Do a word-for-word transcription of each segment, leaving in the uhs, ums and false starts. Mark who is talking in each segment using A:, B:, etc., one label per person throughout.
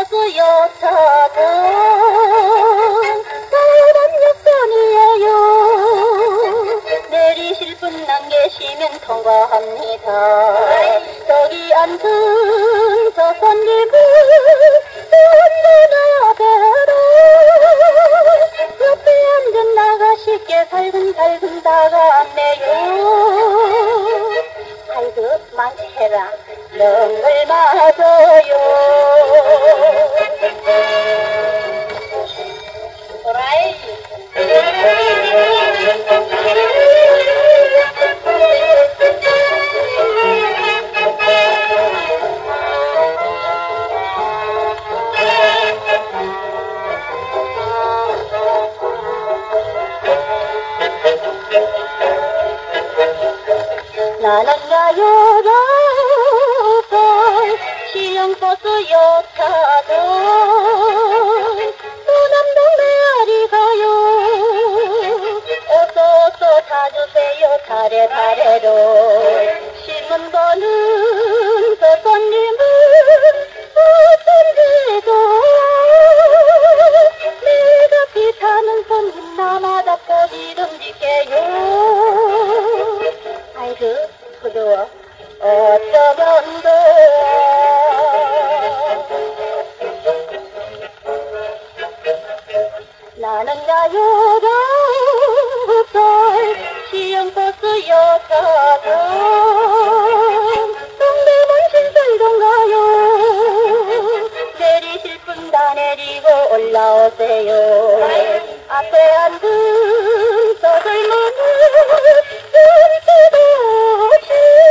A: 버스 여차도 서울은 여건이에요. 내리실 분 안 계시면 통과합니다. 저기 앉은 저 손님은 누구나 뵈러 옆에 앉은 나가시게 살금살금 다가왔네요. 아이고 만취해라 멍을 맞아요. 오라이 나는 가요라서 시흥버스 여차도 또남동네 아리 가요. 어서어서 타주세요 차례차례로. 신문 보는 저 손님은 어쩐지도 내가 피타는 손님 나마다 꼬지름질게요. 아이고 부러워 어쩌면 돼. 나는 가요라서 시흥버스 여차도 동대문 신설동가요. 내리실 분 다 내리고 올라오세요. 앞에 앉은 저 젊은이 눈치도 없이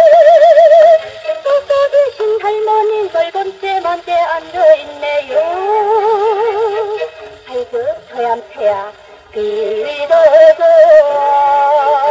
A: 꺾어 계신 할머니 벌금째 먼데 앉아있네요. 아이고 저얌태야 비도도